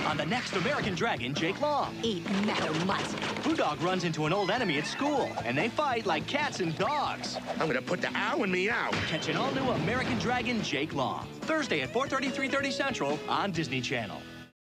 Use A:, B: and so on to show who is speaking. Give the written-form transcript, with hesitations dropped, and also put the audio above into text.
A: on the next American Dragon, Jake Long.
B: Eat matter mutt.
A: BooDog runs into an old enemy at school, and they fight like cats and dogs.
C: I'm gonna put the ow in me out.
A: Catch an all-new American Dragon, Jake Long. Thursday at 4:30, 3:30 Central on Disney Channel.